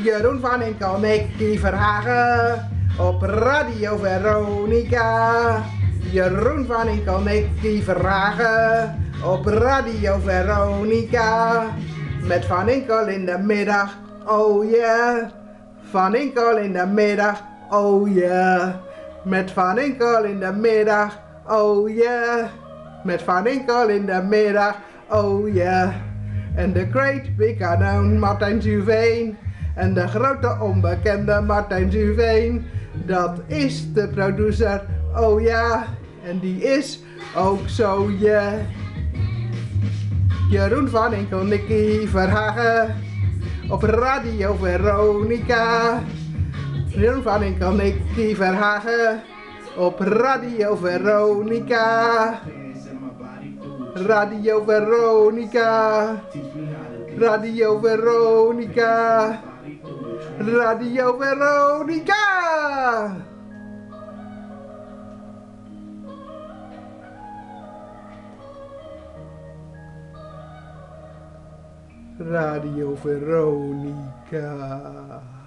Jeroen van Inkel, Nicky Verhagen op Radio Veronica. Jeroen van Inkel, Nicky Verhagen op Radio Veronica. Met Van Inkel in de middag, oh yeah. Van Inkel in de middag, oh yeah. Met Van Inkel in de middag, oh yeah. Met Van Inkel in de middag, oh yeah. En de great big unknown Martijn Zuveen. En de grote onbekende Martijn Zuveen. Dat is de producer, oh ja. En die is ook zo, yeah. Jeroen van Inkel, Nicky Verhagen op Radio Veronica. Jeroen van Inkel, Nicky Verhagen op Radio Veronica. Radio Veronica. Radio Veronica. Radio Veronica. Radio Veronica.